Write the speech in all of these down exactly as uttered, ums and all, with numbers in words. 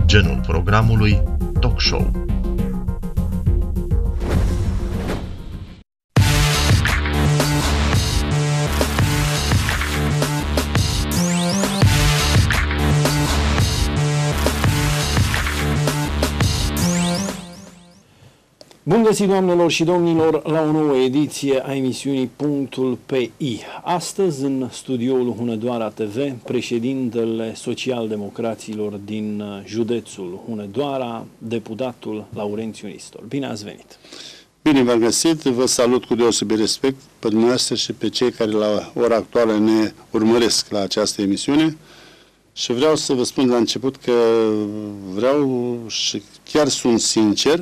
genul programului talk show. Bun găsit, doamnelor și domnilor, la o nouă ediție a emisiunii Punctul pe I. Astăzi, în studioul Hunedoara T V, președintele social-democraților din județul Hunedoara, deputatul Laurențiu Nistor. Bine ați venit! Bine v-am găsit, vă salut cu deosebit respect pe dumneavoastră și pe cei care la ora actuală ne urmăresc la această emisiune. Și vreau să vă spun la început că vreau și chiar sunt sincer,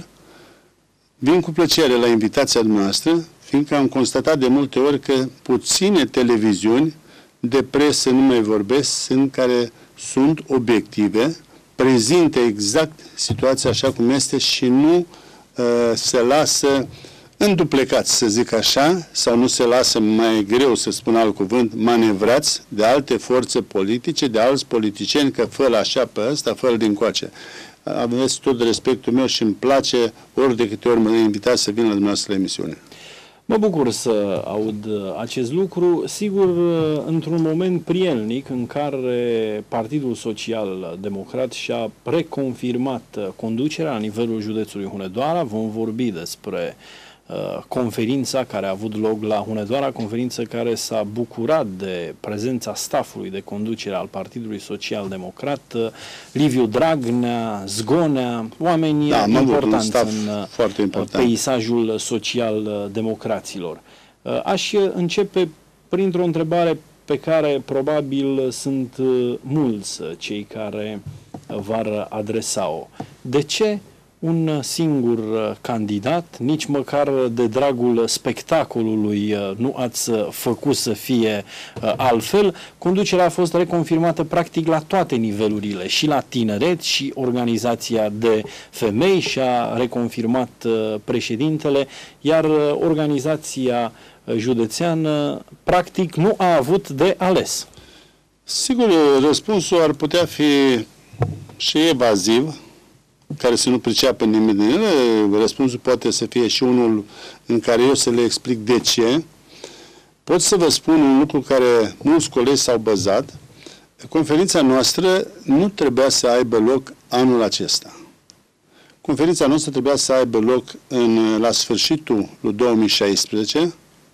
vin cu plăcere la invitația dumneavoastră, fiindcă am constatat de multe ori că puține televiziuni de presă nu mai vorbesc, sunt care sunt obiective, prezintă exact situația așa cum este și nu uh, se lasă înduplecați, să zic așa, sau nu se lasă, mai greu să spun alt cuvânt, manevrați de alte forțe politice, de alți politicieni, că fă-l așa pe ăsta, fă-l dincoace. Aveți tot respectul meu și îmi place ori de câte ori mă invitați să vin la dumneavoastră la emisiune. Mă bucur să aud acest lucru, sigur, într-un moment prielnic în care Partidul Social Democrat și-a reconfirmat conducerea la nivelul județului Hunedoara. Vom vorbi despre uh, conferința care a avut loc la Hunedoara, conferință care s-a bucurat de prezența staffului de conducere al Partidului Social Democrat, uh, Liviu Dragnea, Zgonea, oameni da, importanți în foarte important. peisajul social-democraților. Uh, aș începe printr-o întrebare pe care probabil sunt uh, mulți cei care v-ar adresa-o. De ce un singur candidat, nici măcar de dragul spectacolului nu ați făcut să fie altfel? Conducerea a fost reconfirmată practic la toate nivelurile, și la tineret, și organizația de femei și-a reconfirmat președintele, iar organizația județeană practic nu a avut de ales. Sigur, răspunsul ar putea fi și evaziv, care să nu priceapă nimic din ele. Răspunsul poate să fie și unul în care eu să le explic de ce. Pot să vă spun un lucru care mulți colegi s-au bazat. Conferința noastră nu trebuia să aibă loc anul acesta. Conferința noastră trebuia să aibă loc în, la sfârșitul lui două mii șaisprezece,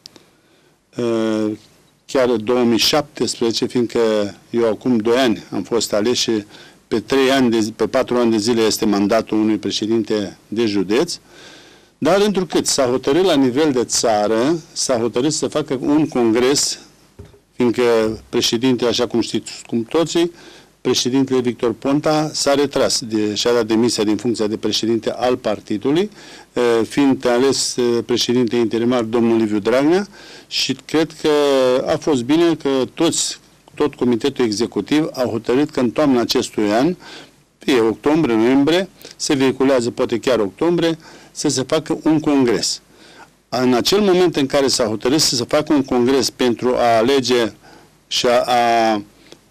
chiar două mii șaptesprezece, fiindcă eu acum doi ani am fost ales și pe trei ani, de, pe patru ani de zile este mandatul unui președinte de județ, dar întrucât s-a hotărât la nivel de țară, s-a hotărât să facă un congres, fiindcă președintele, așa cum știți cum toții, președintele Victor Ponta s-a retras de, și-a dat demisia din funcția de președinte al partidului, fiind ales președinte interimar domnul Liviu Dragnea, și cred că a fost bine că toți tot comitetul executiv a hotărât că în toamna acestui an, fie octombrie, noiembrie, se vehiculează, poate chiar octombrie, să se facă un congres. În acel moment în care s-a hotărât să se facă un congres pentru a alege și a, a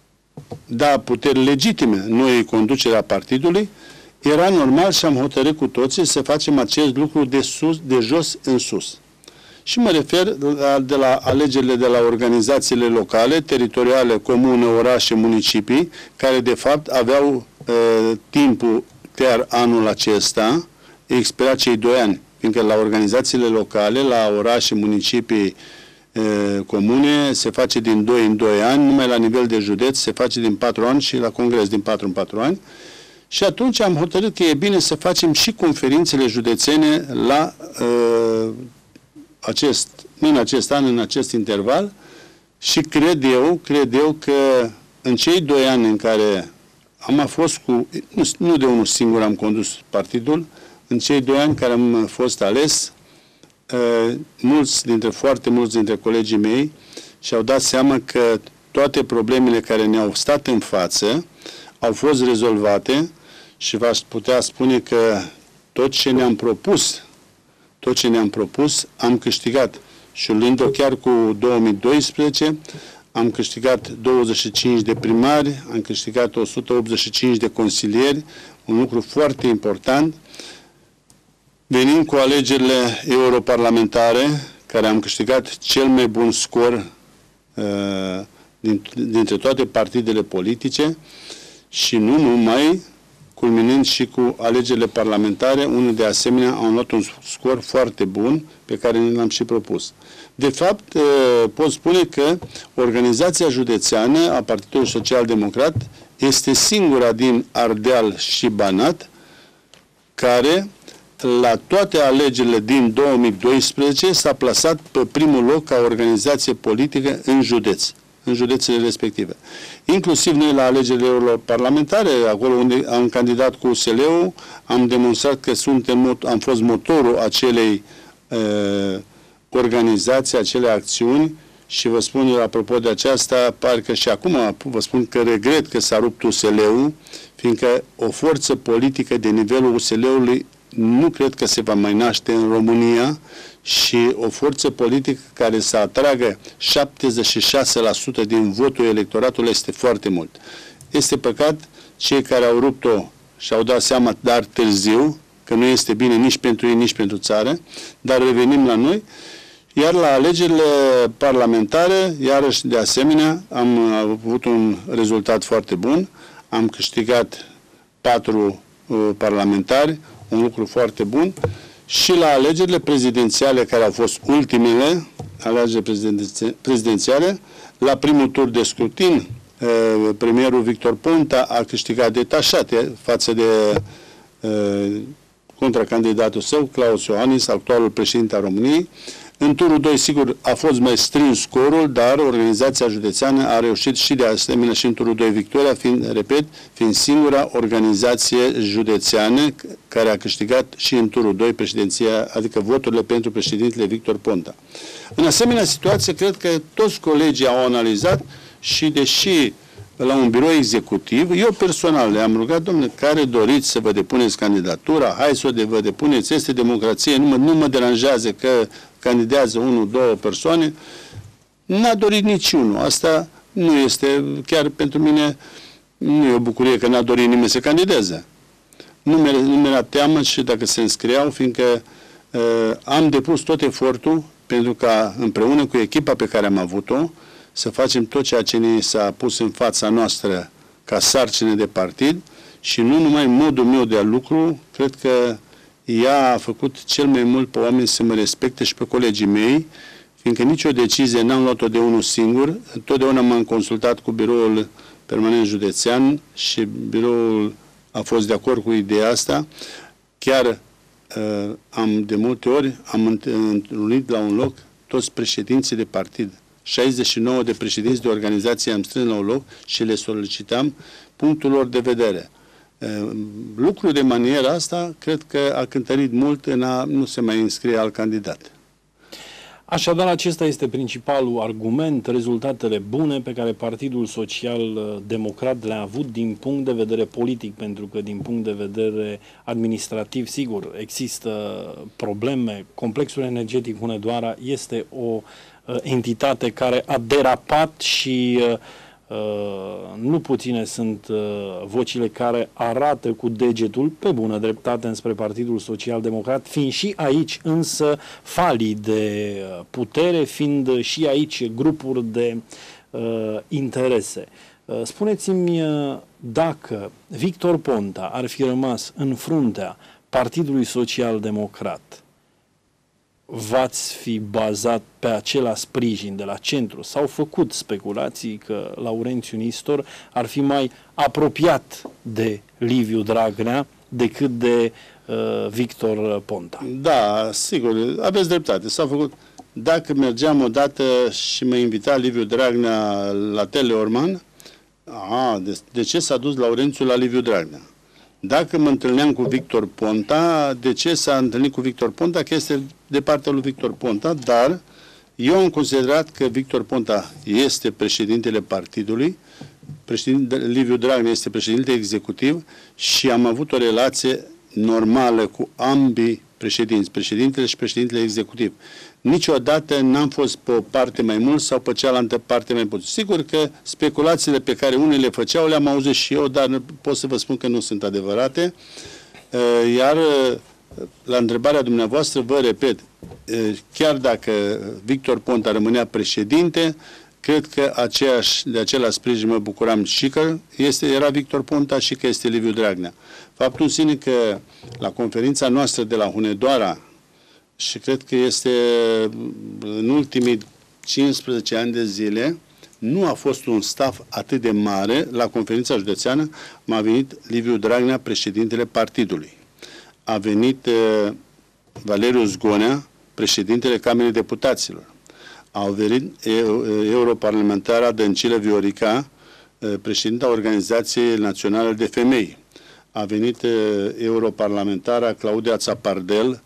da puteri legitime noi conducerea partidului, era normal și am hotărât cu toții să facem acest lucru de, sus, de jos în sus. Și mă refer la, de la alegerile de la organizațiile locale, teritoriale, comune, orașe, municipii, care de fapt aveau uh, timpul chiar anul acesta, expirat cei doi ani, fiindcă la organizațiile locale, la orașe, municipii, uh, comune, se face din doi în doi ani, numai la nivel de județ se face din patru ani și la congres din patru în patru ani. Și atunci am hotărât că e bine să facem și conferințele județene la uh, acest, în acest an, în acest interval, și cred eu, cred eu că în cei doi ani în care am fost cu, nu, nu de unul singur am condus partidul, în cei doi ani care am fost ales, uh, mulți dintre, foarte mulți dintre colegii mei și-au dat seama că toate problemele care ne-au stat în față au fost rezolvate și v-aș putea spune că tot ce ne-am propus tot ce ne-am propus, am câștigat. Și luând-o chiar cu două mii doisprezece, am câștigat douăzeci și cinci de primari, am câștigat o sută optzeci și cinci de consilieri, un lucru foarte important. Venim cu alegerile europarlamentare, care am câștigat cel mai bun scor uh, dintre toate partidele politice și nu numai, culminând și cu alegerile parlamentare, unde de asemenea am luat un scor foarte bun pe care ne l-am și propus. De fapt, pot spune că organizația județeană a Partidului Social Democrat este singura din Ardeal și Banat care la toate alegerile din două mii doisprezece s-a plasat pe primul loc ca organizație politică în județ, în județele respective. Inclusiv noi la alegerile parlamentare, acolo unde am candidat cu U S L-ul, am demonstrat că suntem, am fost motorul acelei uh, organizații, acelei acțiuni și vă spun eu, apropo de aceasta, parcă și acum vă spun că regret că s-a rupt U S L-ul, fiindcă o forță politică de nivelul U S L-ului nu cred că se va mai naște în România și o forță politică care să atragă șaptezeci și șase la sută din votul electoratului este foarte mult. Este păcat cei care au rupt-o și-au dat seama, dar târziu, că nu este bine nici pentru ei, nici pentru țară, dar revenim la noi. Iar la alegerile parlamentare, iarăși de asemenea, am avut un rezultat foarte bun. Am câștigat patru uh, parlamentari, un lucru foarte bun. Și la alegerile prezidențiale, care au fost ultimele, alegerile prezidențiale, la primul tur de scrutin, uh, premierul Victor Ponta a câștigat detașate față de uh, contracandidatul său, Claus Iohannis, actualul președinte al României. În turul doi, sigur, a fost mai strâns scorul, dar organizația județeană a reușit și de asemenea și în turul doi victoria, fiind, repet, fiind singura organizație județeană care a câștigat și în turul doi președinția, adică voturile pentru președintele Victor Ponta. În asemenea situație, cred că toți colegii au analizat și deși la un birou executiv, eu personal le-am rugat, domnule, care doriți să vă depuneți candidatura, hai să o vă depuneți, este democrație, nu mă, nu mă deranjează că candidează unul, două persoane, n-a dorit niciunul. Asta nu este, chiar pentru mine, nu e o bucurie că n-a dorit nimeni să candideze. Nu mi-era teamă și dacă se înscriau, fiindcă uh, am depus tot efortul pentru ca împreună cu echipa pe care am avut-o să facem tot ceea ce ne s-a pus în fața noastră ca sarcină de partid și nu numai modul meu de a lucru, cred că ea a făcut cel mai mult pe oameni să mă respecte și pe colegii mei, fiindcă nicio decizie n-am luat-o de unul singur, totdeauna m-am consultat cu biroul permanent județean și biroul a fost de acord cu ideea asta. Chiar uh, am de multe ori am întâlnit la un loc toți președinții de partid. șaizeci și nouă de președinți de organizație am strâns la un loc și le solicitam punctul lor de vedere. Lucrul de maniera asta cred că a cântărit mult în a nu se mai înscrie alt candidat. Așadar, acesta este principalul argument, rezultatele bune pe care Partidul Social Democrat le-a avut din punct de vedere politic, pentru că din punct de vedere administrativ, sigur, există probleme. Complexul energetic Hunedoara este o entitate care a derapat și uh, nu puține sunt uh, vocile care arată cu degetul pe bună dreptate înspre Partidul Social Democrat, fiind și aici însă falii de putere, fiind și aici grupuri de uh, interese. Uh, spuneți-mi uh, dacă Victor Ponta ar fi rămas în fruntea Partidului Social Democrat, v-ați fi bazat pe acela sprijin de la centru? S-au făcut speculații că Laurențiu Nistor ar fi mai apropiat de Liviu Dragnea decât de uh, Victor Ponta. Da, sigur, aveți dreptate. S-au făcut. Dacă mergeam odată și mă invita Liviu Dragnea la Teleorman, a, de, de ce s-a dus Laurențiu la Liviu Dragnea? Dacă mă întâlneam cu Victor Ponta, de ce s-a întâlnit cu Victor Ponta? Că este de partea lui Victor Ponta, dar eu am considerat că Victor Ponta este președintele partidului, președinte, Liviu Dragnea este președinte executiv și am avut o relație normală cu ambii președinți, președintele și președintele executiv. niciodată n-am fost pe o parte mai mult sau pe cealaltă parte mai puțin. Sigur că speculațiile pe care unii le făceau le-am auzit și eu, dar pot să vă spun că nu sunt adevărate. Iar la întrebarea dumneavoastră, vă repet, chiar dacă Victor Ponta rămânea președinte, cred că aceeași, de același sprijin mă bucuram și că este, era Victor Ponta și că este Liviu Dragnea. Faptul în sine că la conferința noastră de la Hunedoara, și cred că este în ultimii cincisprezece ani de zile, nu a fost un staff atât de mare. La conferința județeană m-a venit Liviu Dragnea, președintele partidului. A venit uh, Valeriu Zgonea, președintele Camerei Deputaților. Au venit europarlamentara Dăncilă Viorica, uh, președinta Organizației Naționale de Femei. A venit uh, europarlamentara Claudia Țapardel,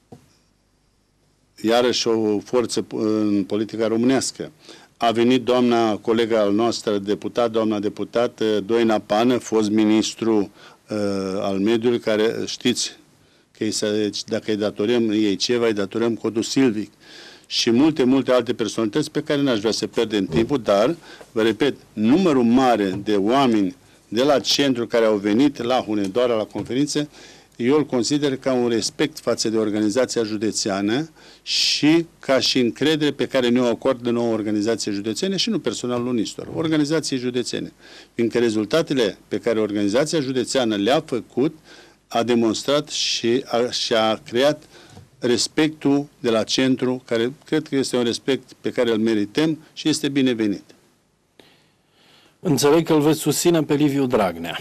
iarăși o forță în politica românească. A venit doamna colega al noastră, deputat, doamna deputat Doina Pană, fost ministru uh, al mediului, care știți că îi, dacă îi datorăm ei ceva, îi datorăm codul silvic. Și multe, multe alte personalități pe care n-aș vrea să pierdem timpul, dar, vă repet, numărul mare de oameni de la centru care au venit la Hunedoara, la conferință, eu îl consider ca un respect față de organizația județeană și ca și încredere pe care ne-o acordă nouă organizație județene și nu personalul unistor, organizații județene. Fiindcă rezultatele pe care organizația județeană le-a făcut, a demonstrat și a, și a creat respectul de la centru, care cred că este un respect pe care îl merităm și este binevenit. Înțeleg că îl veți susține pe Liviu Dragnea.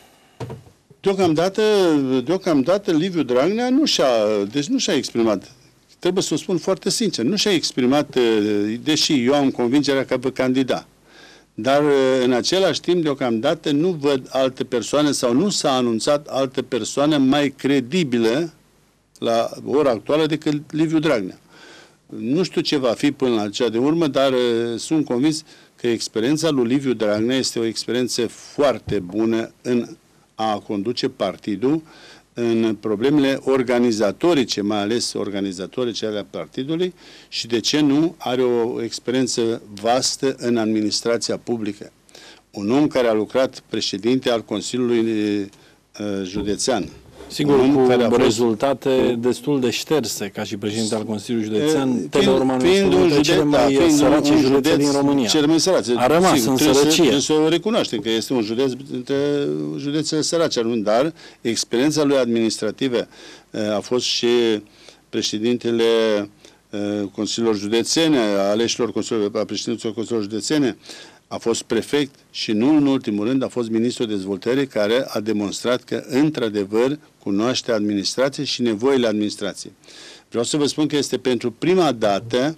Deocamdată, deocamdată Liviu Dragnea nu și-a, deci nu și-a exprimat, trebuie să o spun foarte sincer, nu și-a exprimat, deși eu am convingerea că va candida. Dar în același timp, deocamdată, nu văd alte persoane sau nu s-a anunțat altă persoană mai credibilă la ora actuală decât Liviu Dragnea. Nu știu ce va fi până la cea de urmă, dar sunt convins că experiența lui Liviu Dragnea este o experiență foarte bună în a conduce partidul în problemele organizatorice, mai ales organizatorice ale partidului și, de ce nu, are o experiență vastă în administrația publică. Un om care a lucrat președinte al Consiliului uh, Județean. Sigur, cu rezultate fost... destul de șterse, ca și președinte al Consiliului Județean, Teleorman este unul dintre cele mai sărace județe din România. Cele mai sărace. A rămas sigur, în trebuie sărăcie. Să, trebuie să o recunoaștem, că este un județ dintre județele sărace, dar experiența lui administrativă a fost și președintele Consiliilor Județene, a aleșilor Consiliilor, a președinților Consiliilor Județene, a fost prefect și nu în ultimul rând a fost ministrul dezvoltării, care a demonstrat că într-adevăr cunoaște administrație și nevoile administrației. Vreau să vă spun că este pentru prima dată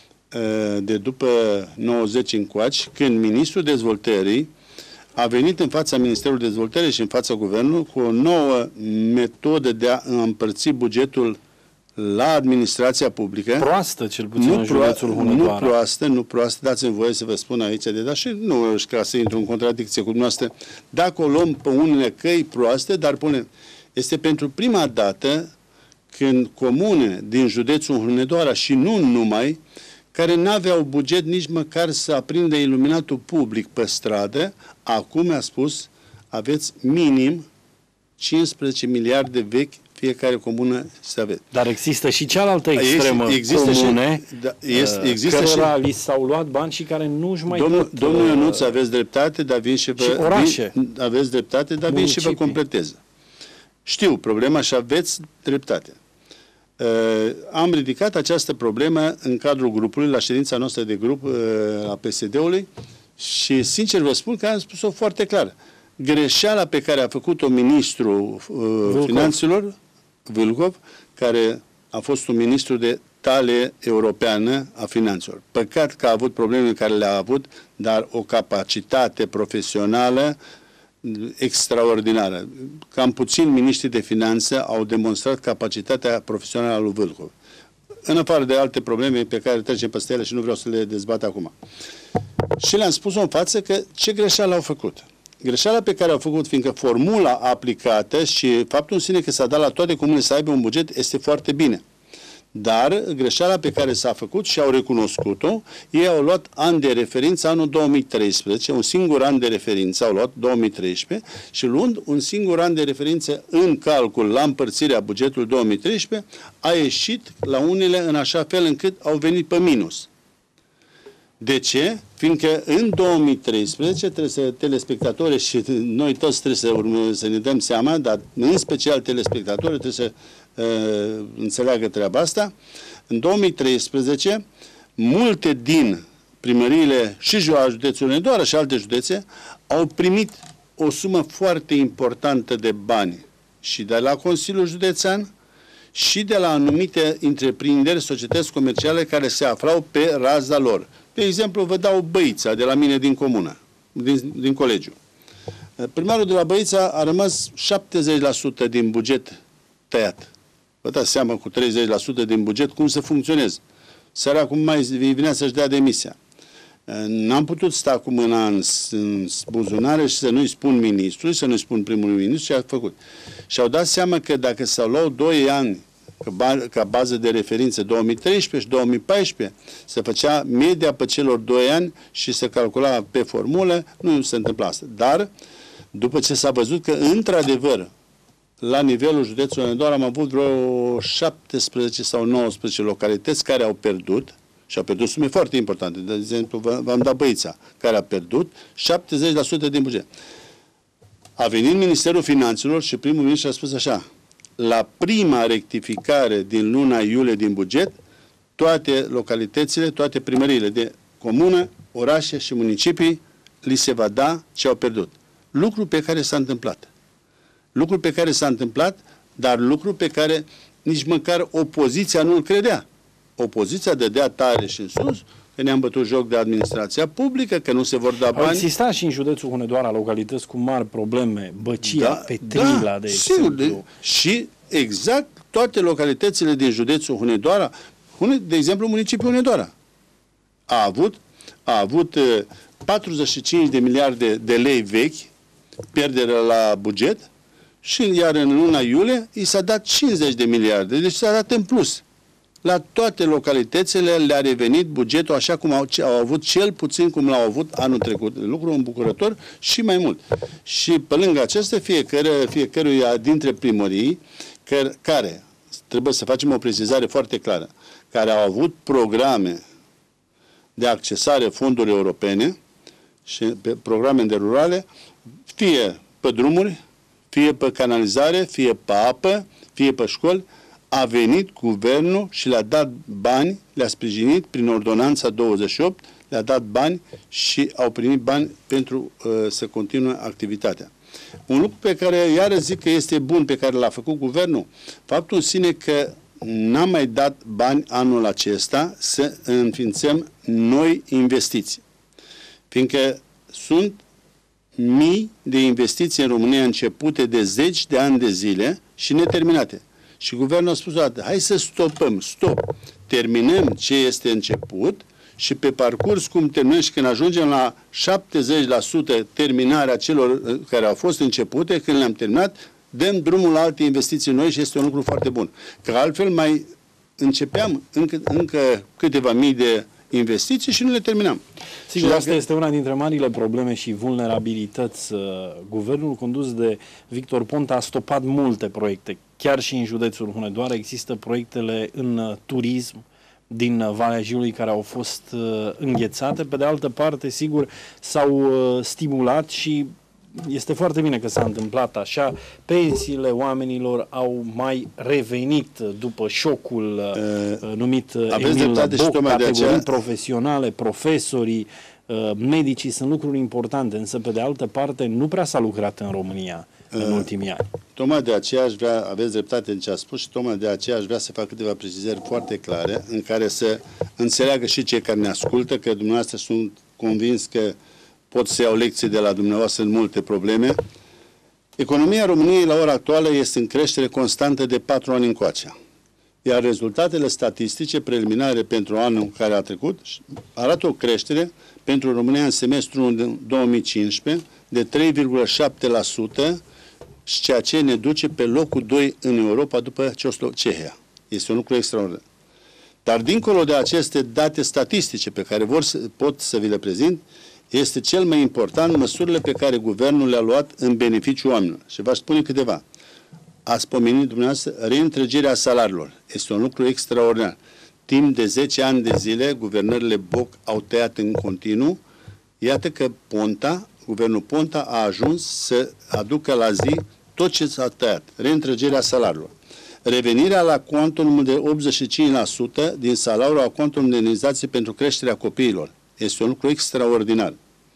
de după nouăzeci încoaci, când ministrul dezvoltării a venit în fața Ministerului Dezvoltării și în fața Guvernului cu o nouă metodă de a împărți bugetul la administrația publică. Proastă, cel puțin, nu în județul Hunedoara. Nu proastă, nu proastă, dați-mi voie să vă spun aici de da și nu ca să intru în contradicție cu dumneavoastră. Dacă o luăm pe unele căi proaste, dar pune, este pentru prima dată când comune din județul Hunedoara și nu numai, care n-aveau buget nici măcar să aprindă iluminatul public pe stradă, acum a spus, aveți minim cincisprezece miliarde vechi fiecare comună să aveți. Dar există și cealaltă extremă există comune, și, da, este, există cărora și, li s-au luat bani și care nu își mai domnul, pot... Domnul Ionuț, aveți dreptate, dar vin și vă... Și orașe. Vin, aveți dreptate, dar vin și vă completez. Știu problema și aveți dreptate. Uh, am ridicat această problemă în cadrul grupului, la ședința noastră de grup uh, a P S D-ului și, sincer, vă spun că am spus-o foarte clar. Greșeala pe care a făcut-o ministrul uh, finanțelor, Vâlcov, care a fost un ministru de talie europeană a finanțelor. Păcat că a avut problemele care le-a avut, dar o capacitate profesională extraordinară. Cam puțini miniștri de finanțe au demonstrat capacitatea profesională a lui Vâlcov. În afară de alte probleme pe care trecem peste ele și nu vreau să le dezbat acum. Și le-am spus în față că ce greșeală au făcut. Greșeala pe care au făcut, fiindcă formula aplicată și faptul în sine că s-a dat la toate comunele să aibă un buget, este foarte bine. Dar greșeala pe care s-a făcut și au recunoscut-o, ei au luat an de referință, anul două mii treisprezece, un singur an de referință au luat, două mii treisprezece, și luând un singur an de referință în calcul la împărțirea bugetului două mii treisprezece, a ieșit la unele în așa fel încât au venit pe minus. De ce? Fiindcă în două mii treisprezece trebuie să telespectatorii și noi toți trebuie să, urme, să ne dăm seama, dar în special telespectatorii trebuie să uh, înțeleagă treaba asta. În două mii treisprezece, multe din primăriile și județului Hunedoara și alte județe au primit o sumă foarte importantă de bani și de la Consiliul Județean și de la anumite întreprinderi, societăți comerciale care se aflau pe raza lor. De exemplu, vă dau Băița de la mine din comună, din, din colegiu. Primarul de la Băița a rămas șaptezeci la sută din buget tăiat. Vă dați seama cu treizeci la sută din buget cum să funcționeze. Săracul mai vinea să-și dea demisia. N-am putut sta cu mâna în, în buzunare și să nu-i spun ministrului, să nu-i spun primului ministru ce a făcut. Și-au dat seama că dacă s-au luat doi ani ca bază de referință două mii treisprezece și două mii paisprezece, se făcea media pe celor doi ani și se calcula pe formulă, nu se întâmpla asta. Dar, după ce s-a văzut că, într-adevăr, la nivelul județului Hunedoara am avut vreo șaptesprezece sau nouăsprezece localități care au pierdut, și au pierdut sume foarte importante. De exemplu, v-am dat Băița, care a pierdut șaptezeci la sută din buget. A venit Ministerul Finanțelor și primul ministru a spus așa: la prima rectificare din luna iulie din buget, toate localitățile, toate primăriile de comună, orașe și municipii li se va da ce au pierdut. Lucru pe care s-a întâmplat. Lucru pe care s-a întâmplat, dar lucru pe care nici măcar opoziția nu-l credea. Opoziția dădea tare și în sus că ne-am bătut joc de administrația publică, că nu se vor da bani. Au existat și în județul Hunedoara localități cu mari probleme, Băcia, da, Petrila, da, de sigur, exemplu. De, și exact toate localitățile din județul Hunedoara, de exemplu municipiul Hunedoara, a avut, a avut patruzeci și cinci de miliarde de lei vechi, pierdere la buget, și iar în luna iulie i s-a dat cincizeci de miliarde, deci s-a dat în plus. La toate localitățile le-a revenit bugetul așa cum au, au avut, cel puțin cum l-au avut anul trecut. Lucru îmbucurător și mai mult. Și pe lângă acestea, fiecare, fiecăruia dintre primării, care, care, trebuie să facem o precizare foarte clară, care au avut programe de accesare fonduri europene și pe programe de rurale, fie pe drumuri, fie pe canalizare, fie pe apă, fie pe școli, a venit guvernul și le-a dat bani, le-a sprijinit prin ordonanța douăzeci și opt, le-a dat bani și au primit bani pentru uh, să continue activitatea. Un lucru pe care iară zic că este bun, pe care l-a făcut guvernul, faptul în sine că n-a mai dat bani anul acesta să înființăm noi investiții. Fiindcă sunt mii de investiții în România începute de zeci de ani de zile și neterminate. Și guvernul a spus o dată: hai să stopăm, stop, terminăm ce este început și pe parcurs, cum terminăm și când ajungem la șaptezeci la sută terminarea celor care au fost începute, când le-am terminat, dăm drumul la alte investiții noi și este un lucru foarte bun. Că altfel mai începeam încă, încă câteva mii de investiții și nu le terminam. Sigur, asta este una dintre marile probleme și vulnerabilități. Guvernul condus de Victor Ponta a stopat multe proiecte. Chiar și în județul Hunedoara există proiectele în turism din Valea Jiului care au fost înghețate. Pe de altă parte, sigur, s-au stimulat și este foarte bine că s-a întâmplat așa. Pensiile oamenilor au mai revenit după șocul uh, numit Emil Boc, categorii profesionale, profesorii, uh, medicii sunt lucruri importante, însă pe de altă parte nu prea s-a lucrat în România uh, în ultimii ani. Tocmai de aceea aș vrea, aveți dreptate în ce a spus și tocmai de aceea aș vrea să fac câteva precizări foarte clare în care să înțeleagă și cei care ne ascultă, că dumneavoastră sunt convins că pot să iau lecții de la dumneavoastră în multe probleme. Economia României la ora actuală este în creștere constantă de patru ani încoace. Iar rezultatele statistice preliminare pentru anul care a trecut arată o creștere pentru România în semestrul două mii cincisprezece de trei virgulă șapte la sută, ceea ce ne duce pe locul doi în Europa după Cehia. Este un lucru extraordinar. Dar dincolo de aceste date statistice pe care vor să, pot să vi le prezint, este cel mai important măsurile pe care guvernul le-a luat în beneficiul oamenilor. Și v-aș spune câteva. Ați pomenit dumneavoastră reîntregirea salariilor. Este un lucru extraordinar. Timp de zece ani de zile, guvernările Boc au tăiat în continuu. Iată că Ponta, guvernul Ponta a ajuns să aducă la zi tot ce s-a tăiat. Reîntregirea salariilor. Revenirea la cuantumul de optzeci și cinci la sută din salariul la cuantumul de indemnizație pentru creșterea copiilor. Este un lucru extraordinar.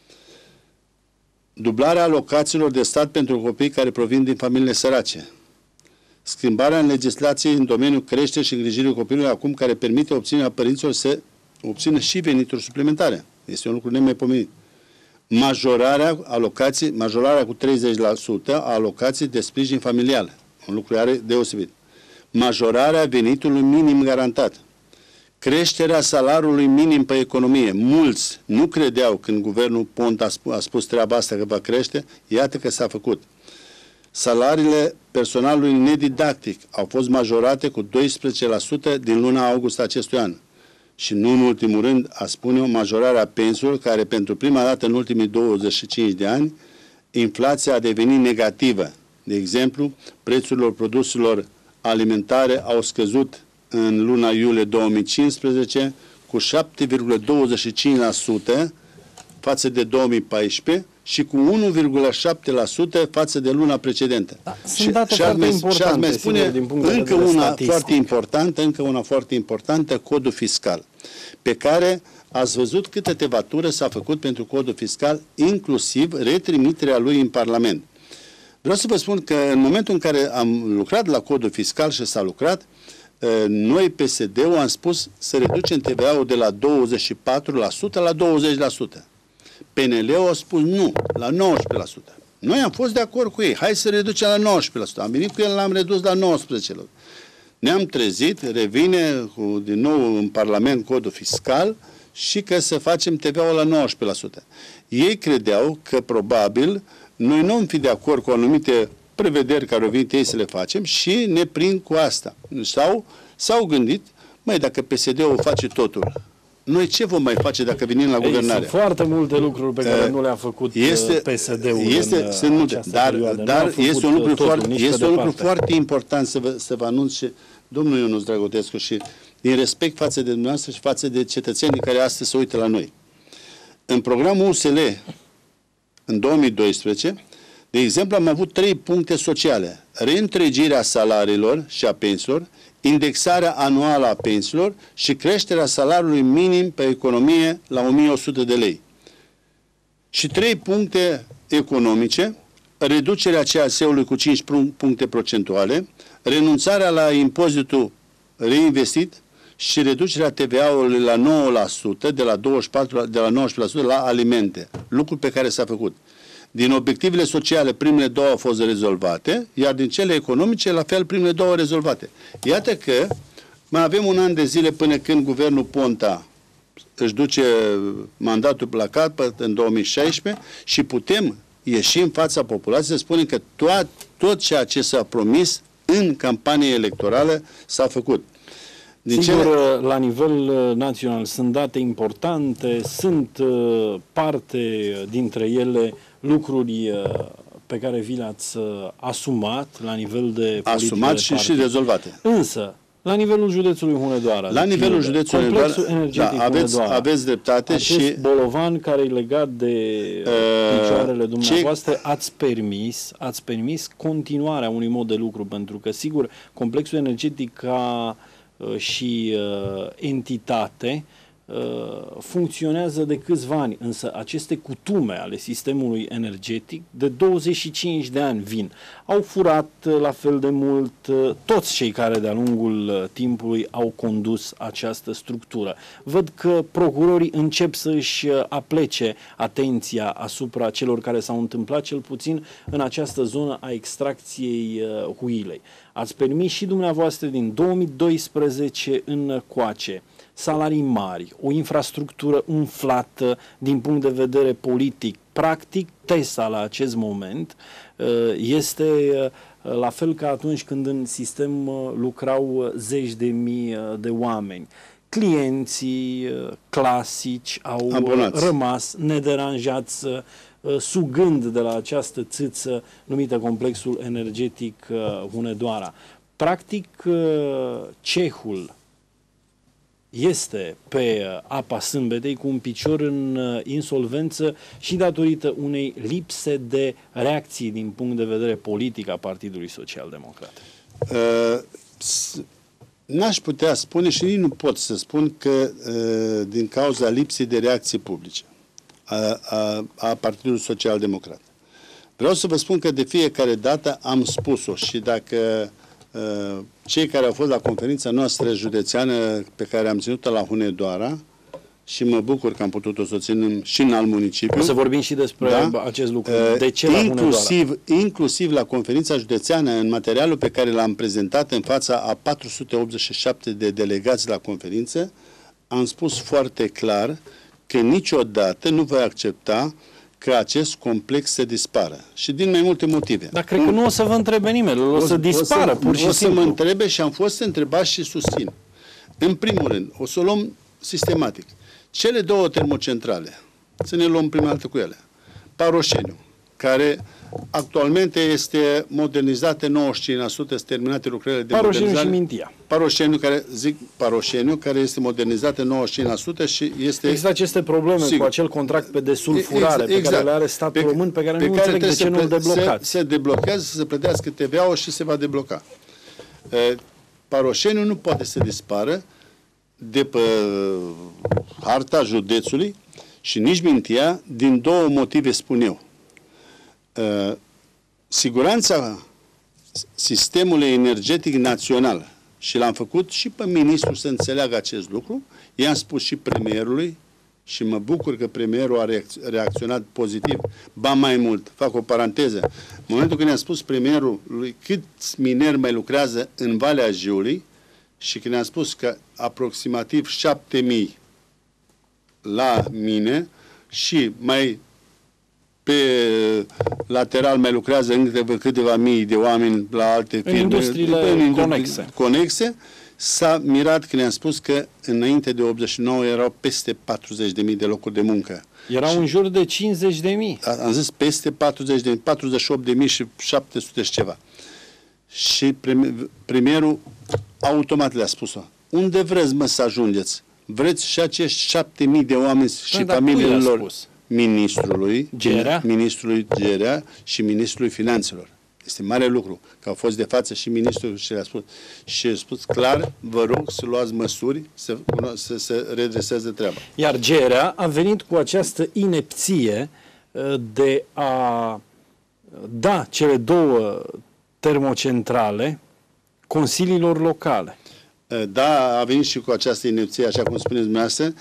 Dublarea alocațiilor de stat pentru copii care provin din familiile sărace. Schimbarea în legislație în domeniul creșterii și îngrijirii copilului acum care permite obținerea părinților să obțină și venituri suplimentare. Este un lucru nemaipomenit. Majorarea alocației, majorarea cu treizeci la sută a alocației de sprijin familial. Un lucru are deosebit. Majorarea venitului minim garantat. Creșterea salariului minim pe economie. Mulți nu credeau când guvernul Ponta a spus, a spus treaba asta că va crește, iată că s-a făcut. Salariile personalului nedidactic au fost majorate cu doisprezece la sută din luna august acestui an. Și nu în ultimul rând, a spune o majorare a pensiilor, care pentru prima dată în ultimii douăzeci și cinci de ani, inflația a devenit negativă. De exemplu, prețurile produselor alimentare au scăzut în luna iulie două mii cincisprezece cu șapte virgulă douăzeci și cinci la sută față de două mii paisprezece și cu unu virgulă șapte la sută față de luna precedentă. Da, sunt date și, foarte importante, și mai spune sigur, din punct de încă una statistic. foarte importantă, încă una foarte importantă, codul fiscal, pe care ați văzut câtă tevatură s-a făcut pentru codul fiscal, inclusiv retrimiterea lui în Parlament. Vreau să vă spun că în momentul în care am lucrat la codul fiscal și s-a lucrat, noi, P S D-ul, am spus să reducem T V A-ul de la douăzeci și patru la sută la douăzeci la sută. P N L-ul a spus nu, la nouăsprezece la sută. Noi am fost de acord cu ei, hai să reducem la nouăsprezece la sută. Am venit cu el, l-am redus la nouăsprezece la sută. Ne-am trezit, revine cu, din nou în Parlament codul fiscal și că să facem T V A-ul la nouăsprezece la sută. Ei credeau că probabil noi nu am fi de acord cu anumite prevederi care au venit ei să le facem și ne prind cu asta. Sau s-au gândit, măi, dacă P S D-ul face totul, noi ce vom mai face dacă venim la Ei, guvernare? Sunt foarte multe lucruri pe care uh, nu le-a făcut este, P S D-ul este, în sunt multe, dar, dar este un lucru, foarte, este un lucru foarte important să vă, să vă anunț și domnul Ionuț Dragotescu și din respect față de dumneavoastră și față de cetățenii care astăzi se uită la noi. În programul U S L în două mii doisprezece, de exemplu, am avut trei puncte sociale. Reîntregirea salariilor și a pensiilor, indexarea anuală a pensiilor și creșterea salariului minim pe economie la o mie o sută de lei. Și trei puncte economice, reducerea C A S-ului cu cinci puncte procentuale, renunțarea la impozitul reinvestit și reducerea T V A-ului la nouă la sută, de la, douăzeci și patru, de la nouăsprezece la sută la alimente. Lucru pe care s-a făcut. Din obiectivele sociale, primele două au fost rezolvate, iar din cele economice, la fel, primele două rezolvate. Iată că mai avem un an de zile până când guvernul Ponta își duce mandatul la capăt în două mii șaisprezece și putem ieși în fața populației să spunem că tot, tot ceea ce s-a promis în campanie electorală s-a făcut. Din Sigur, cele... la nivel național sunt date importante, sunt parte dintre ele lucruri pe care vi le-ați asumat la nivel de asumat și, și rezolvate. Însă, la nivelul județului Hunedoara, la nivelul județului Hunedoara, da, aveți, aveți dreptate acest și bolovan care e legat de uh, picioarele dumneavoastră, ce... ați permis, ați permis continuarea unui mod de lucru, pentru că, sigur, complexul energetic ca uh, și uh, entitate funcționează de câțiva ani, însă aceste cutume ale sistemului energetic de douăzeci și cinci de ani vin. Au furat la fel de mult toți cei care de-a lungul timpului au condus această structură. Văd că procurorii încep să își aplece atenția asupra celor care s-au întâmplat cel puțin în această zonă a extracției huilei. Ați permis și dumneavoastră din două mii doisprezece încoace salarii mari, o infrastructură umflată din punct de vedere politic. Practic, TESA la acest moment este la fel ca atunci când în sistem lucrau zeci de mii de oameni. clienții clasici au Abonați. rămas nederanjați, sugând de la această țâță numită complexul energetic Hunedoara. Practic, cehul este pe apa Sâmbetei cu un picior în insolvență și datorită unei lipse de reacții din punct de vedere politic a Partidului Social Democrat. Uh, N-aș putea spune și nici nu pot să spun că uh, din cauza lipsei de reacții publice a, a, a Partidului Social Democrat. Vreau să vă spun că de fiecare dată am spus-o și dacă uh, cei care au fost la conferința noastră județeană pe care am ținut-o la Hunedoara, și mă bucur că am putut-o să o ținem și în alt municipiu. O să vorbim și despre da? acest lucru. De ce inclusiv, la inclusiv la conferința județeană, în materialul pe care l-am prezentat în fața a patru sute optzeci și șapte de delegați la conferință, am spus foarte clar că niciodată nu voi accepta că acest complex să dispară. Și din mai multe motive. Dar cred că nu o să vă întrebe nimeni, o, o să dispară, o să, pur și o simplu. să mă întrebe și am fost întrebat și susțin. În primul rând, o să o luăm sistematic. Cele două termocentrale, să ne luăm prima dată cu ele. Paroșeniu, care actualmente este modernizată, nouăzeci și cinci la sută sunt terminate lucrările de Paroșeniu modernizare. și Mintia. Paroșeniu, care, zic Paroșeniu, care este modernizată nouăzeci și cinci la sută și este... Există aceste probleme sigur, cu acel contract pe desulfurare, exact, pe care le are statul pe, român, pe care pe nu care înțeleg de ce nu îl deblocați. Se, se deblochează, să se plătească T V A-ul și se va debloca. E, Paroșeniu nu poate să dispară de pe harta județului și nici Mintia, din două motive, spun eu. Uh, siguranța sistemului energetic național, și l-am făcut și pe ministru să înțeleagă acest lucru, i-am spus și premierului și mă bucur că premierul a reacționat pozitiv. Ba mai mult, fac o paranteză, în momentul când i-am spus premierului câți mineri mai lucrează în Valea Jiului, și când ne-am spus că aproximativ șapte mii la mine și mai pe lateral mai lucrează încă câteva mii de oameni la alte firme. În industriile în conexe. conexe. S-a mirat când ne-am spus că înainte de optzeci și nouă erau peste patruzeci de mii de locuri de muncă. Erau în jur de cincizeci de mii. Am zis peste patruzeci de mii, patruzeci și opt de mii și șapte sute și ceva. Și premierul automat le-a spus-o. Unde vreți, mă, să ajungeți? Vreți și acești șapte mii de oameni și da, familiile lor? Spus? Ministrului, Gerea? Ministrului Gerea și Ministrului Finanțelor. Este mare lucru, că au fost de față și ministrul și le-a spus. Și a spus clar, vă rog să luați măsuri să, să, să redreseze treaba. Iar Gerea a venit cu această inepție de a da cele două termocentrale consiliilor locale. Da, a venit și cu această inepție, așa cum spuneți dumneavoastră.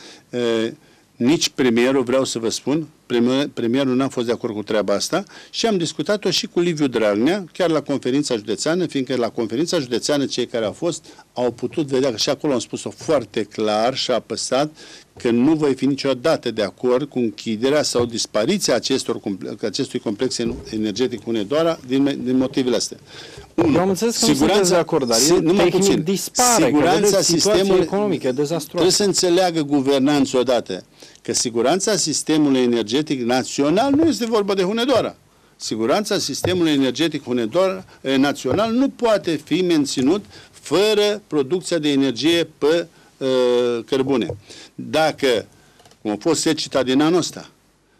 Nici premierul, vreau să vă spun, premier, premierul n-a fost de acord cu treaba asta și am discutat-o și cu Liviu Dragnea, chiar la conferința județeană, fiindcă la conferința județeană cei care au fost au putut vedea, că și acolo am spus-o foarte clar și apăsat, că nu voi fi niciodată de acord cu închiderea sau dispariția acestor, acestui complex energetic Hunedoara din, din motivele astea. Unu, Eu am înțeles că siguranța, nu sunteți de acord, dar si, tehnic puțin. dispare, siguranța că sistemului economică e dezastruoasă. Trebuie să înțeleagă guvernanții odată că siguranța sistemului energetic național nu este vorba de Hunedoara. Siguranța sistemului energetic Hunedoara național nu poate fi menținut fără producția de energie pe uh, cărbune. Dacă, cum a fost seceta din anul ăsta,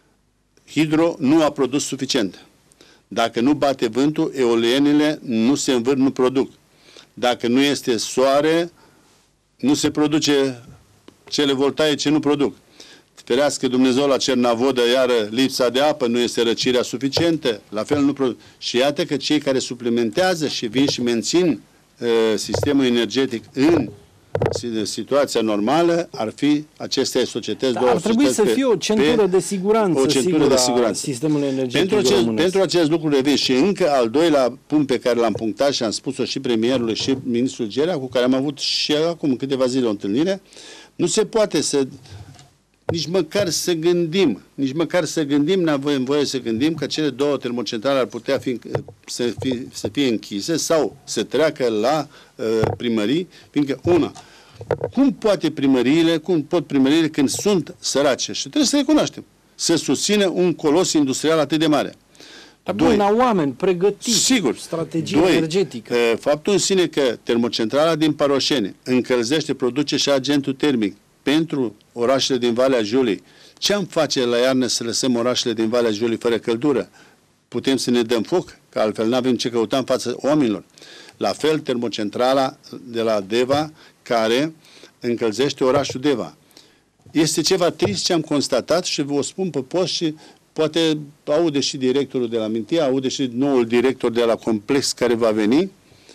hidro nu a produs suficient. Dacă nu bate vântul, eolienele nu se învârt, nu produc. Dacă nu este soare, nu se produce cele voltaice, nu produc. Ferească Dumnezeu la Cernavodă, iară lipsa de apă, nu este răcirea suficientă, la fel nu produc. Și iată că cei care suplimentează și vin și mențin uh, sistemul energetic în situația normală ar fi aceste societăți. Dar ar trebui să fie o centură de siguranță, o centură de siguranță. Sistemul energetic pentru acest, românesc. pentru acest lucru revin și încă al doilea punct pe care l-am punctat și am spus-o și premierului și ministrul Gerea, cu care am avut și acum câteva zile o întâlnire, nu se poate să nici măcar să gândim, nici măcar să gândim, n-avem voie să gândim că cele două termocentrale ar putea fi, să, fie, să fie închise sau să treacă la uh, primării, fiindcă una, Cum poate primăriile, cum pot primăriile când sunt sărace? Și trebuie să recunoaștem. Să susțină un colos industrial atât de mare. Dar bun, la oameni pregătiți, sigur, strategie doi, energetică. Faptul în sine că termocentrala din Paroșeni încălzește, produce și agentul termic pentru orașele din Valea Jiului. Ce am face la iarnă să lăsăm orașele din Valea Jiului fără căldură? Putem să ne dăm foc, că altfel nu avem ce căuta în fața oamenilor. La fel, termocentrala de la Deva, care încălzește orașul Deva. Este ceva trist ce am constatat și vă o spun pe post și poate aude și directorul de la Mintea, aude și noul director de la complex care va veni.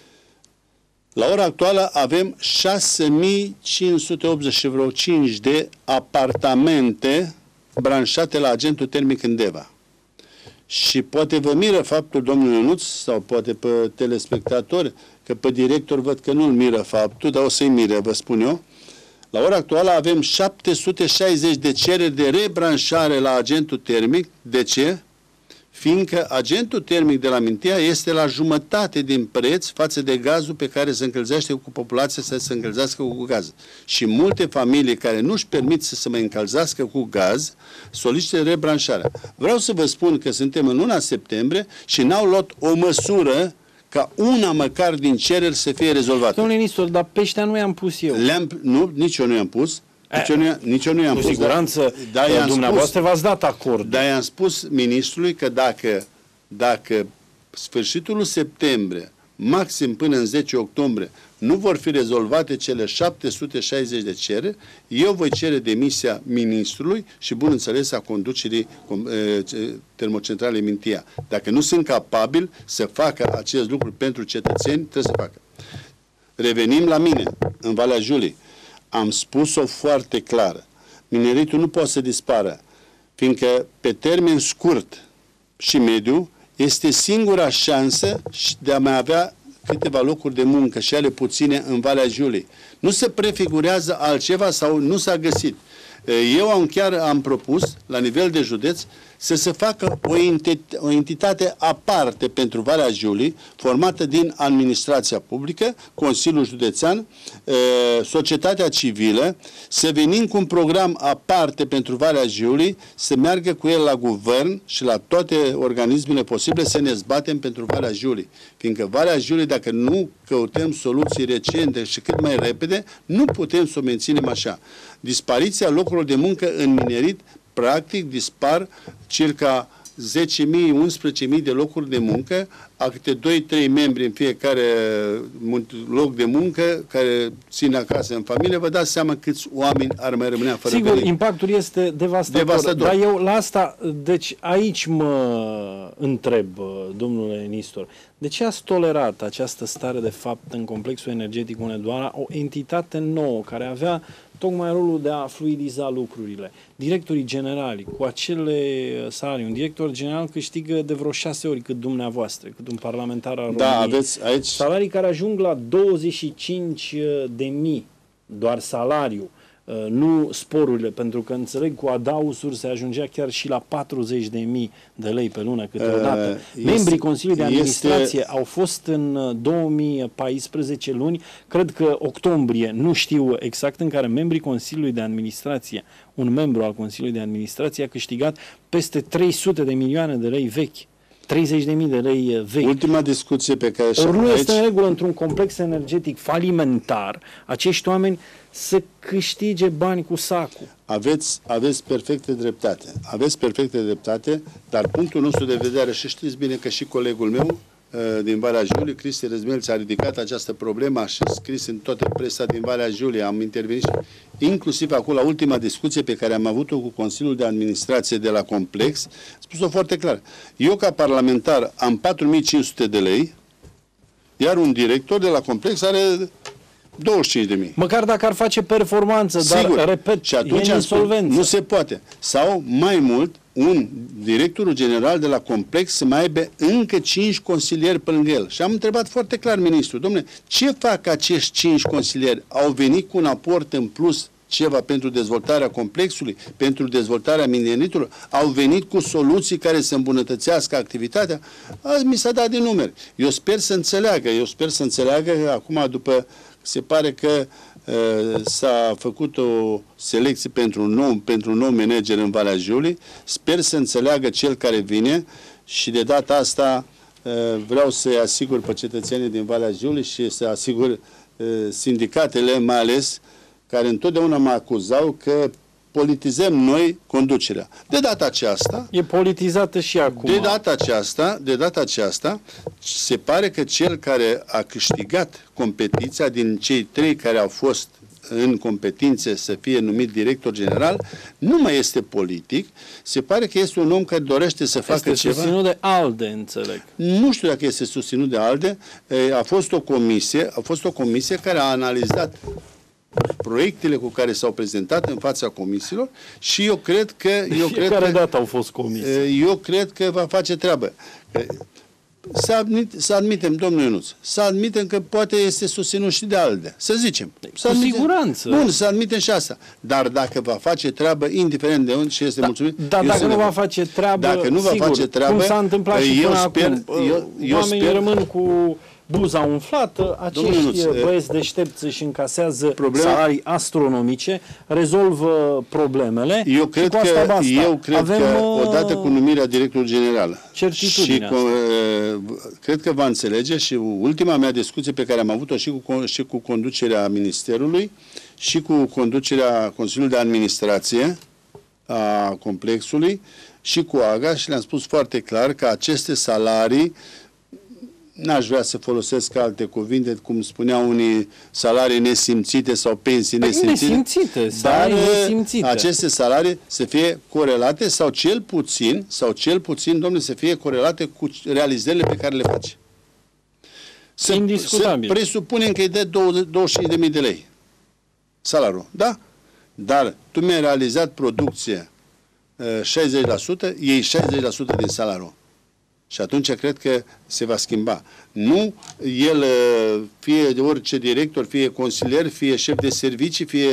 La ora actuală avem șase mii cinci sute optzeci și cinci de apartamente branșate la agentul termic în Deva. Și poate vă miră faptul, domnul Ionuț, sau poate pe telespectatori, că pe director văd că nu-l miră faptul, dar o să-i mire, vă spun eu. La ora actuală avem șapte sute șaizeci de cereri de rebranșare la agentul termic. De ce? Fiindcă agentul termic de la Mintea este la jumătate din preț față de gazul pe care se încălzește cu populația să se încălzească cu gaz. Și multe familii care nu-și permit să se mai încălzească cu gaz solicită rebranșarea. Vreau să vă spun că suntem în luna septembrie și n-au luat o măsură ca una măcar din cereri să fie rezolvată. Domnule Nistor, dar pe ăștia nu i-am pus eu. Le-am, nu, nici eu nu i-am pus. Nici eu nu, nici eu nu i-am cu pus. Cu siguranță, da, da, dumneavoastră v-ați dat acord. Dar i-am spus ministrului că dacă, dacă sfârșitul lui septembrie, maxim până în zece octombrie, nu vor fi rezolvate cele șapte sute șaizeci de cereri, eu voi cere demisia ministrului și, bun înțeles, a conducerii termocentralei Mintea. Dacă nu sunt capabili să facă acest lucru pentru cetățeni, trebuie să facă. Revenim la mine, în Valea Jiului. Am spus-o foarte clară. Mineritul nu poate să dispară, fiindcă pe termen scurt și mediu este singura șansă de a mai avea câteva locuri de muncă și ale puține în Valea Jiului. Nu se prefigurează altceva sau nu s-a găsit. Eu am chiar am propus, la nivel de județ, să se facă o, entitate, o entitate aparte pentru Valea Jiului, formată din administrația publică, Consiliul Județean, societatea civilă, să venim cu un program aparte pentru Valea Jiului, să meargă cu el la guvern și la toate organismele posibile să ne zbatem pentru Valea Jiului. Fiindcă Valea Jiului, dacă nu căutăm soluții recente și cât mai repede, nu putem să o menținem așa. Dispariția locurilor de muncă în minerit, practic dispar circa zece mii, unsprezece mii de locuri de muncă, a câte doi trei membri în fiecare loc de muncă care țin acasă în familie, vă dați seama câți oameni ar mai rămâne fără Sigur, venit. impactul este devastator, devastator. Dar eu la asta, deci aici mă întreb, domnule Nistor, de ce ați tolerat această stare de fapt în complexul energetic Hunedoara, o entitate nouă care avea tocmai rolul de a fluidiza lucrurile. Directorii generali cu acele salarii, un director general câștigă de vreo șase ori cât dumneavoastră, cât un parlamentar al da, României. Aveți aici... Salarii care ajung la douăzeci și cinci de mii, doar salariu, nu sporurile, pentru că înțeleg cu adausuri se ajungea chiar și la patruzeci de mii de lei pe lună câteodată. Uh, Membrii Consiliului de Administrație este... au fost în două mii paisprezece luni, cred că octombrie, nu știu exact, în care membrii Consiliului de Administrație, un membru al Consiliului de Administrație a câștigat peste trei sute de milioane de lei vechi. treizeci de mii de lei vechi. Ultima discuție pe care... Ori nu aici... este în regulă într-un complex energetic falimentar acești oameni să câștige bani cu sacul. Aveți, aveți perfecte dreptate. Aveți perfecte dreptate, dar punctul nostru de vedere, și știți bine că și colegul meu din Valea Jiului, Cristi Răzmelț, a ridicat această problemă, a scris în toată presa din Valea Jiului, am intervenit inclusiv acolo la ultima discuție pe care am avut-o cu Consiliul de Administrație de la Complex, spus-o foarte clar. Eu, ca parlamentar, am patru mii cinci sute de lei, iar un director de la Complex are douăzeci și cinci de mii. Măcar dacă ar face performanță, Sigur. Dar, repet, și atunci e în insolvență. Nu se poate. Sau, mai mult, un directorul general de la Complex să mai aibă încă cinci consilieri pe lângă el. Și am întrebat foarte clar ministrul, domnule, ce fac acești cinci consilieri? Au venit cu un aport în plus ceva pentru dezvoltarea complexului, pentru dezvoltarea mineritului? Au venit cu soluții care să îmbunătățească activitatea? Azi mi s-a dat din numeri. Eu sper să înțeleagă, eu sper să înțeleagă că acum, după, se pare că s-a făcut o selecție pentru un nou, pentru un nou manager în Valea Jiului. Sper să înțeleagă cel care vine și de data asta vreau să-i asigur pe cetățenii din Valea Jiului și să asigur sindicatele, mai ales, care întotdeauna mă acuzau că politizăm noi conducerea. De data aceasta... E politizată și acum. De data aceasta, de data aceasta, se pare că cel care a câștigat competiția din cei trei care au fost în competințe să fie numit director general, nu mai este politic, se pare că este un om care dorește să facă este ceva. Este susținut de ALDE, înțeleg. Nu știu dacă este susținut de ALDE. A fost o comisie, a fost o comisie care a analizat proiectele cu care s-au prezentat în fața comisiilor și eu cred că... Eu cred Fiecare că, dată au fost comisii. Eu cred că va face treabă. Să, admit, să admitem, domnul Ionuț, să admitem că poate este susținut și de ALDE, să zicem. Să Cu admitem, siguranță. Bun, să admitem și asta. Dar dacă va face treabă, indiferent de unde și este da, mulțumit... Dar dacă nu va face treabă, dacă nu va sigur, face treabă, cum s-a întâmplat și eu până sper, acum, eu, eu oamenii sper, rămân cu buza umflată, acești Ionuț, băieți deștepți își încasează problema, salarii astronomice, rezolvă problemele. Eu cred și cu asta că, basta. eu cred Avem, că odată cu numirea directorului general și cu, cred că va înțelege și ultima mea discuție pe care am avut-o și cu, și cu conducerea Ministerului și cu conducerea Consiliului de Administrație a complexului și cu A G A și le-am spus foarte clar că aceste salarii, n-aș vrea să folosesc alte cuvinte, cum spuneau unii, salarii nesimțite sau pensii nesimțite. Nesimțite, salarii nesimțite. Aceste salarii să fie corelate sau cel puțin, sau cel puțin, domnule, să fie corelate cu realizările pe care le faci. Să, Indiscutabil. Să presupunem că îi dă douăzeci și cinci de mii de lei salariul, da? Dar tu mi-ai realizat producție șaizeci la sută, iei șaizeci la sută din salariul. Și atunci cred că se va schimba. Nu el, fie de orice director, fie consilier, fie șef de servicii, fie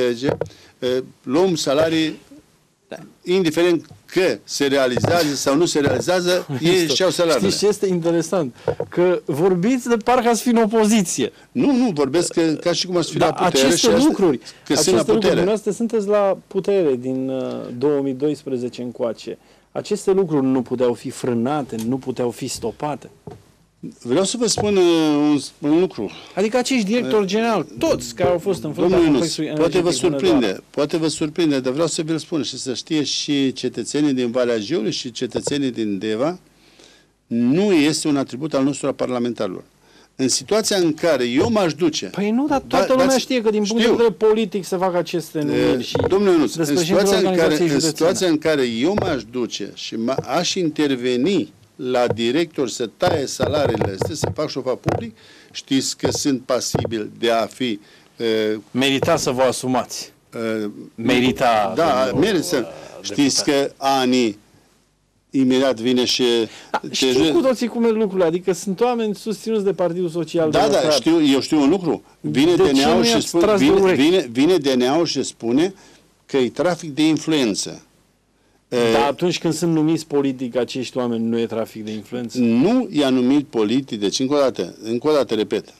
luăm salarii, da, indiferent că se realizează sau nu se realizează, ei și-au salariile. Știți ce este interesant? Că vorbiți de parcă ați fi în opoziție. Nu, nu, vorbesc că, ca și cum ați fi da, la putere. Aceste și lucruri, asta, că aceste sunt la putere. lucruri, dumneavoastră sunteți la putere din uh, două mii doisprezece încoace. Aceste lucruri nu puteau fi frânate, nu puteau fi stopate. Vreau să vă spun uh, un, un lucru. Adică acești directori generali, toți care au fost în fruntea complexului energetic. Poate vă surprinde, poate vă surprinde, dar vreau să vi-l spun și să știe și cetățenii din Valea Jiului și cetățenii din Deva, nu este un atribut al nostru a parlamentarilor. În situația în care eu m-aș duce... Păi nu, dar toată da, lumea știe că din punct de vedere politic se fac aceste numiri și... Domnule Ionuț, în situația în, care, în situația în care eu m-aș duce și aș interveni la director să taie salariile astea, să fac șofa public, știți că sunt pasibil de a fi... Uh, Merita să vă asumați. Uh, Merita... Da, merită. Știți că anii imediat vine și... Da, știu cu toții cum e lucrurile, adică sunt oameni susținuți de Partidul Social Da, Democrat. da, știu, eu știu un lucru. Vine D N A-ul și spune, vine, vine, vine D N A-ul și spune că e trafic de influență. Dar atunci când sunt numiți politic acești oameni, nu e trafic de influență? Nu i-a numit politic, deci încă o dată, încă o dată repet,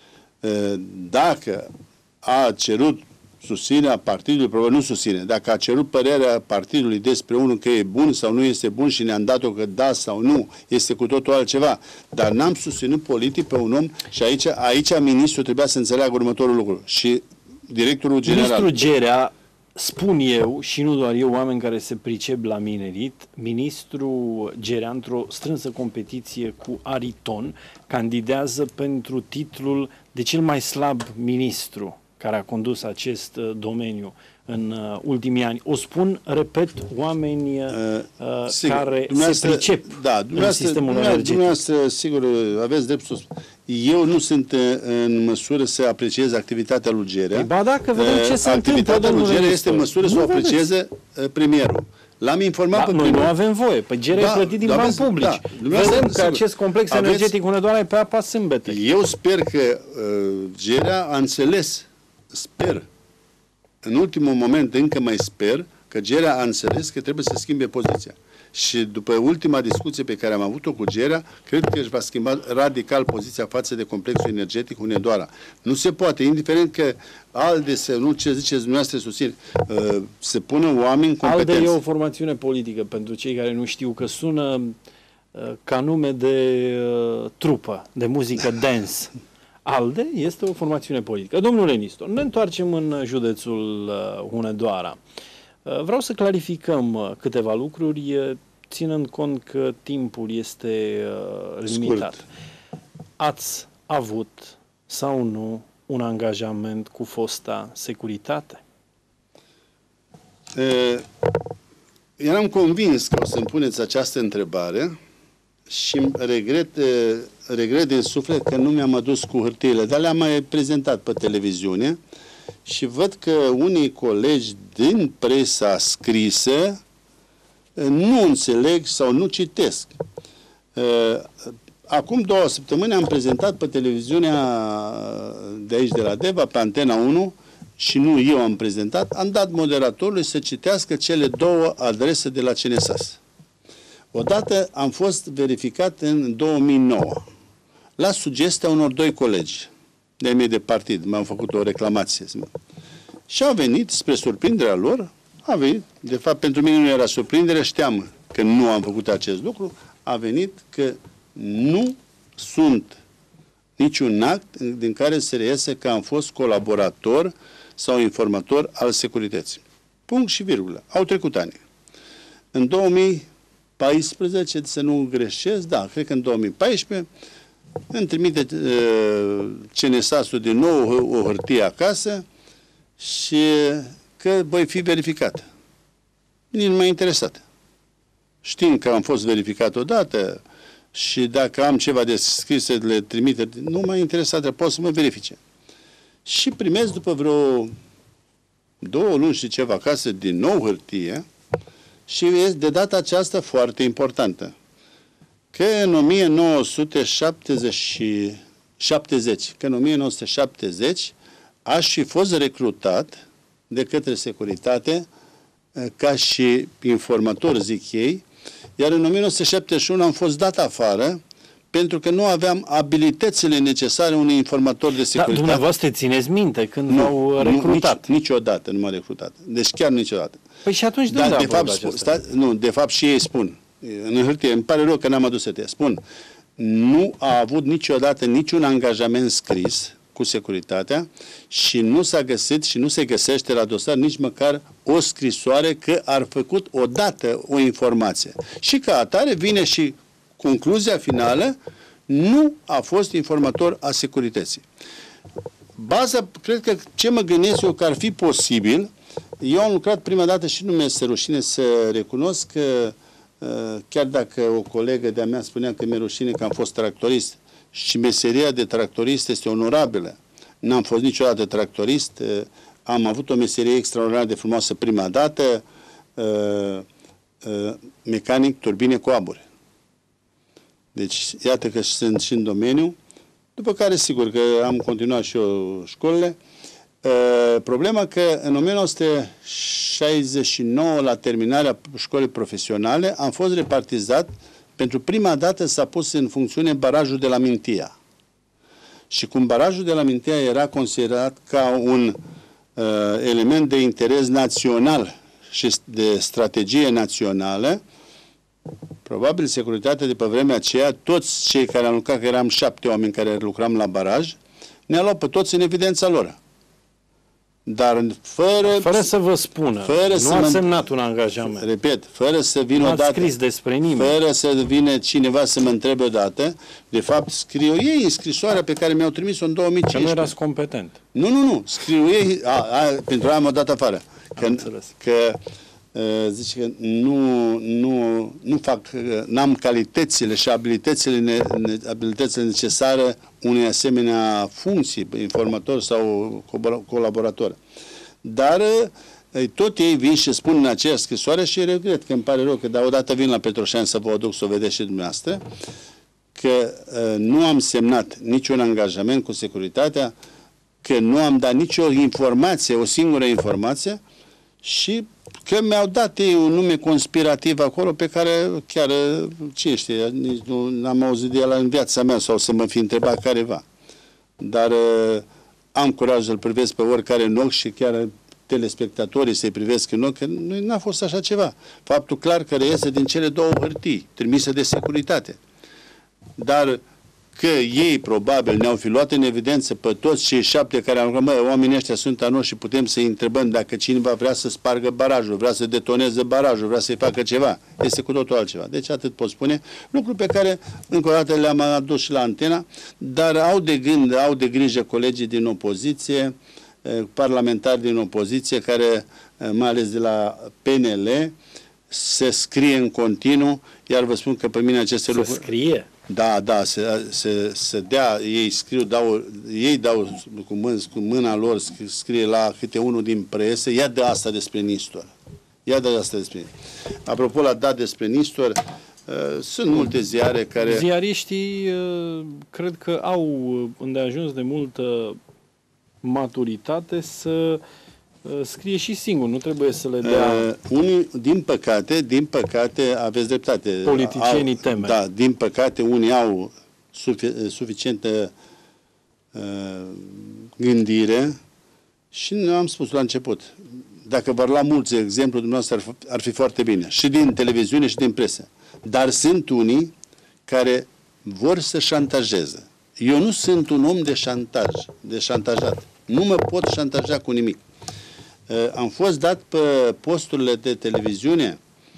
dacă a cerut susținerea partidului, probabil nu susține, dacă a cerut părerea partidului despre unul că e bun sau nu este bun și ne-am dat-o că da sau nu, este cu totul altceva. Dar n-am susținut politic pe un om și aici, aici ministrul trebuia să înțeleagă următorul lucru. Și directorul general... Ministrul Gerea, spun eu, și nu doar eu, oameni care se pricep la minerit, ministrul Gerea, într-o strânsă competiție cu Ariton, candidează pentru titlul de cel mai slab ministru care a condus acest uh, domeniu în uh, ultimii ani. O spun, repet, oameni uh, uh, care se pricep da, în sistemul energetic. Dumneavoastră, sigur, aveți drept să spun. Eu nu sunt uh, în măsură să apreciez activitatea lui Gerea. Ba dacă vedem ce se activitatea lui Gerea este în măsură să o aprecieze uh, premierul. L-am informat da, pe noi primul. nu avem voie. Păi Gerea da, e plătit din bani publici. Da, vedem că sigur, acest complex aveți, energetic Hunedoara e pe apa sâmbete. Eu sper că uh, Gerea a înțeles, sper, în ultimul moment încă mai sper, că Gerea a înțeles că trebuie să schimbe poziția. Și după ultima discuție pe care am avut-o cu Gerea, cred că își va schimba radical poziția față de complexul energetic Hunedoara. Nu se poate, indiferent că ALDE, să nu ce ziceți dumneavoastră susțin, uh, se pună oameni competenți. ALDE e o formațiune politică, pentru cei care nu știu, că sună uh, ca nume de uh, trupă, de muzică dance. ALDE este o formațiune politică. Domnule Nistor, ne întoarcem în județul uh, Hunedoara. Uh, vreau să clarificăm uh, câteva lucruri, uh, ținând cont că timpul este uh, limitat. Scurt. Ați avut sau nu un angajament cu fosta securitate? Uh, eram convins că o să-mi puneți această întrebare și regret, regret din suflet că nu mi-am adus cu hârtiile, dar le-am mai prezentat pe televiziune și văd că unii colegi din presa scrisă nu înțeleg sau nu citesc. Acum două săptămâni am prezentat pe televiziunea de aici, de la Deva, pe Antena unu, și nu eu am prezentat, am dat moderatorului să citească cele două adrese de la C N S A S. Odată am fost verificat în două mii nouă, la sugestia unor doi colegi de-ai mei de partid. Mi-au făcut o reclamație. Și au venit, spre surprinderea lor, a venit, de fapt pentru mine nu era surprindere, știam că nu am făcut acest lucru, a venit că nu sunt niciun act din care se reiese că am fost colaborator sau informator al securității. Punct și virgulă. Au trecut ani. În două mii paisprezece, să nu greșesc, da, cred că în două mii paisprezece, îmi trimite uh, C N S A S-ul din nou o, o hârtie acasă și că voi fi verificat. Nici nu m-a interesat. Știind că am fost verificat odată și dacă am ceva de scris să le trimite, nu m-a interesat, pot să mă verifice. Și primesc după vreo două luni și ceva acasă din nou hârtie și de data aceasta foarte importantă. Că în o mie nouă sute șaptezeci, că în o mie nouă sute șaptezeci aș fi fost recrutat de către securitate ca și informator, zic ei, iar în o mie nouă sute șaptezeci și unu am fost dat afară pentru că nu aveam abilitățile necesare unui informator de securitate. Da, dumneavoastră țineți minte când v-au recrutat? Nici, niciodată nu m-a recrutat. Deci chiar niciodată. Păi și atunci de unde de fapt, spun, sta, nu, de fapt și ei spun, în hârtie, îmi pare rău că n-am adus hârtie, spun, nu a avut niciodată niciun angajament scris cu securitatea și nu s-a găsit și nu se găsește la dosar nici măcar o scrisoare că ar făcut odată o informație. Și ca atare vine și concluzia finală, nu a fost informator a securității. Baza, cred că ce mă gândesc eu că ar fi posibil, eu am lucrat prima dată și nu mi-este rușine să recunosc că chiar dacă o colegă de-a mea spunea că mi-e rușine că am fost tractorist și meseria de tractorist este onorabilă. N-am fost niciodată tractorist, am avut o meserie extraordinar de frumoasă prima dată, mecanic turbine cu aburi. Deci, iată că sunt și în domeniu, după care, sigur, că am continuat și eu școlile. Uh, problema că în o mie nouă sute șaizeci și nouă, la terminarea școlii profesionale, am fost repartizat, pentru prima dată s-a pus în funcțiune barajul de la Mintia. Și cum barajul de la Mintia era considerat ca un uh, element de interes național și de strategie națională, probabil securitatea de pe vremea aceea, toți cei care am lucrat, că eram șapte oameni care lucram la baraj, ne-a luat pe toți în evidența lor. Dar fără... Fără să vă spună, fără nu să a mă, semnat un angajament. Repet, fără să vină nu odată... ați scris despre nimeni. Fără să vină cineva să mă întrebe odată, de fapt scriu ei în scrisoarea pe care mi-au trimis-o în două mii cincisprezece. Că nu erați competent. Nu, nu, nu. Scriu ei... A, a, pentru aia m-au dat afară. Că, că zice că nu, nu, nu fac, n-am calitățile și abilitățile, ne, abilitățile necesare unei asemenea funcții, informator sau colaborator. Dar tot ei vin și spun în aceeași scrisoare și regret că îmi pare rău că da, odată vin la Petroșani să vă o duc să o vedeți și dumneavoastră, că nu am semnat niciun angajament cu securitatea, că nu am dat nicio informație, o singură informație, și că mi-au dat ei un nume conspirativ acolo pe care chiar, cine știe, nici nu am auzit de el în viața mea sau să mă fi întrebat careva. Dar uh, am curaj să-l privesc pe oricare în ochi și chiar telespectatorii să-i privesc în ochi, că nu a fost așa ceva. Faptul clar că reiese din cele două hârtii trimise de securitate. Dar că ei probabil ne-au fi luat în evidență pe toți cei șapte care au rămas, oamenii ăștia sunt a noștri și putem să-i întrebăm dacă cineva vrea să spargă barajul, vrea să detoneze barajul, vrea să-i facă ceva. Este cu totul altceva. Deci atât pot spune. Lucruri pe care încă o dată le-am adus și la antena, dar au de gând, au de grijă colegii din opoziție, parlamentari din opoziție, care, mai ales de la P N L, se scrie în continuu, iar vă spun că pe mine aceste se lucruri... scrie? Da, da, se, se, se dea, ei scriu, dau, ei dau cu, mân, cu mâna lor, scrie la câte unul din presă, ia de asta despre Nistor. Ia de asta despre Nistor. Apropo, la dat despre Nistor, uh, sunt multe ziare care... Ziariștii uh, cred că au îndeajuns de multă maturitate să scrie și singur, nu trebuie să le dea... Uh, unii, din păcate, din păcate, aveți dreptate. Politicienii teme. Da, din păcate, unii au sufi, suficientă uh, gândire și nu am spus la început. Dacă v-ar lua mulți exemplu, dumneavoastră ar, ar fi foarte bine. Și din televiziune și din presă. Dar sunt unii care vor să șantajeze. Eu nu sunt un om de șantaj, de șantajat. Nu mă pot șantaja cu nimic. Uh, am fost dat pe posturile de televiziune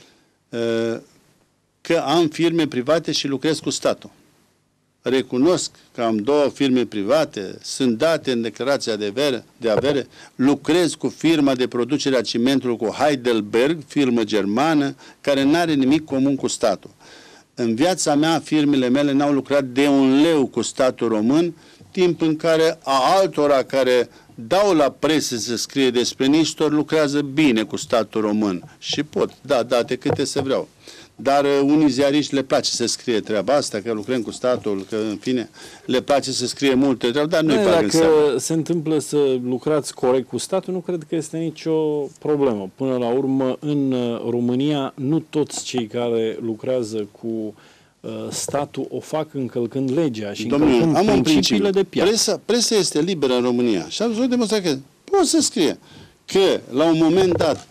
uh, că am firme private și lucrez cu statul. Recunosc că am două firme private, sunt date în declarația de avere, de avere, lucrez cu firma de producere a cimentului cu Heidelberg, firmă germană, care nu are nimic comun cu statul. În viața mea, firmele mele n-au lucrat de un leu cu statul român, timp în care a altora care dau la presă să scrie despre Nistor, lucrează bine cu statul român. Și pot, da, date câte se vreau. Dar uh, unii ziariști le place să scrie treaba asta, că lucrăm cu statul, că în fine, le place să scrie multe treaba, dar nu-i bag în seamă. Dacă se întâmplă să lucrați corect cu statul, nu cred că este nicio problemă. Până la urmă, în România, nu toți cei care lucrează cu statul o fac încălcând legea și Domnule, încălcând am principiile de piață. Presa, presa este liberă în România și am văzut demonstrat că poate să scrie că la un moment dat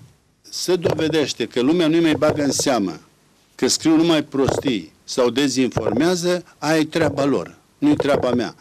se dovedește că lumea nu-i mai bagă în seamă, că scriu numai prostii sau dezinformează, aia e treaba lor, nu-i treaba mea.